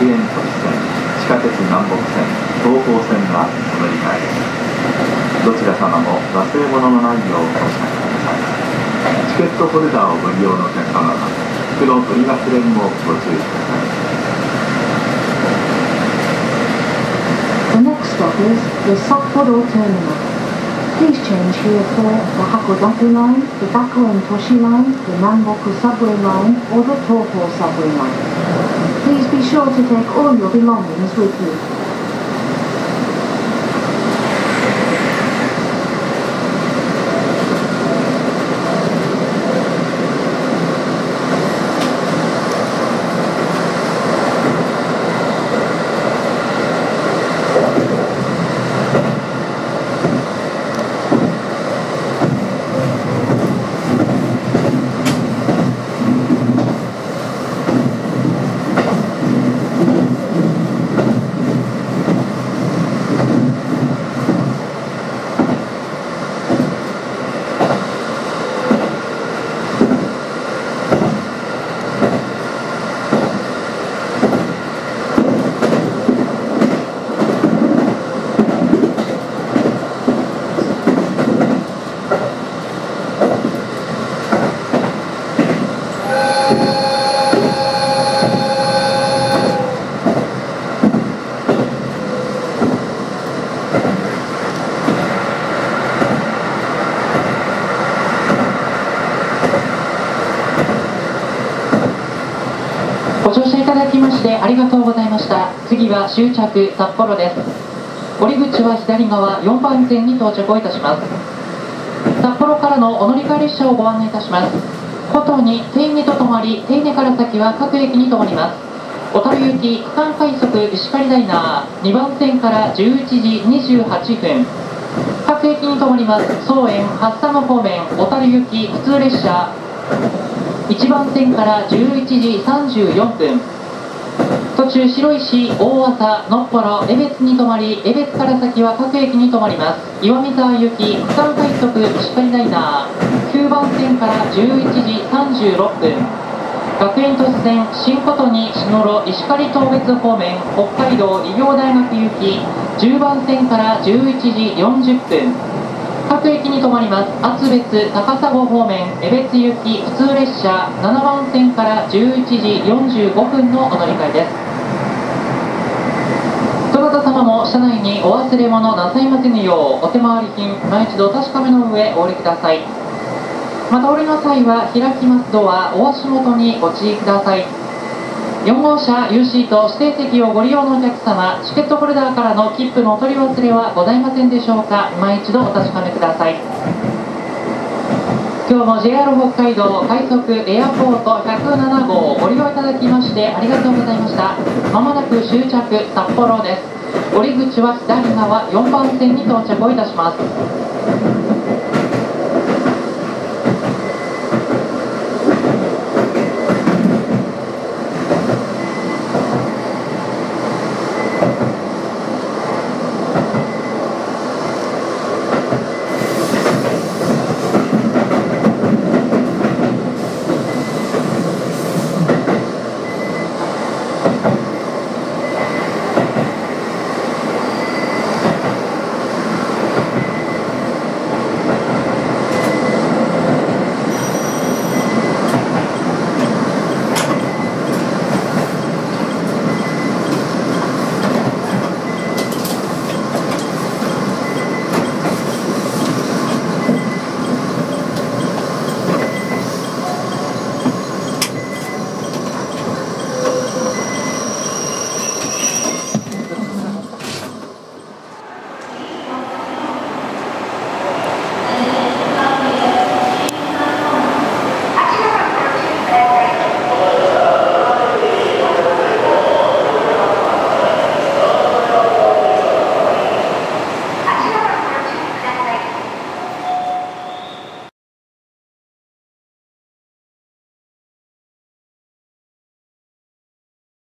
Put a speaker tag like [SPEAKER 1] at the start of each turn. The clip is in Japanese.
[SPEAKER 1] 越線、地下鉄南北線、東方線はお乗り換えです。どちら様も忘れ物のないようお支えください。チケットホルダーをご利用のお客様は袋取り忘れにもご注意ください。
[SPEAKER 2] The next stop is the Sapporo Terminal. Please change here for the Hakodate Line, the Gakko and Toshi Line, the Nanboku Subway Line, or the Toho Subway Line. Please be sure to take all your belongings with you.
[SPEAKER 3] ご乗車いただきましてありがとうございました。次は終着札幌です。降り口は左側4番線に到着をいたします。札幌からのお乗り換え列車をご案内いたします。古東に手稲と止まり、手稲から先は各駅に停まります。小樽行き区間快速石狩ライナー2番線から11時28分。各駅に停まります。総園八佐野方面小樽行き普通列車1番線から11時34分。途中白石、大麻、のっぽろ、江別に停まり、江別から先は各駅に停まります。岩見沢行き区間快速石狩ライナー9番線から11時36分。学園都市線新琴に篠路石狩当別方面北海道医療大学行き10番線から11時40分。各駅に停まります。厚別高砂方面江別行き普通列車7番線から11時45分のお乗り換えです。どなた様も車内にお忘れ物なさいませぬようお手回り品今一度お確かめの上お降りください。またお降りの際は開きますドアお足元にご注意ください。4号車 U シート指定席をご利用のお客様、チケットホルダーからの切符のお取り忘れはございませんでしょうか。今一度お確かめください。今日も JR 北海道快速エアポート107号ご利用いただきましてありがとうございました。まもなく終着札幌です。降り口は左側4番線に到着をいたします。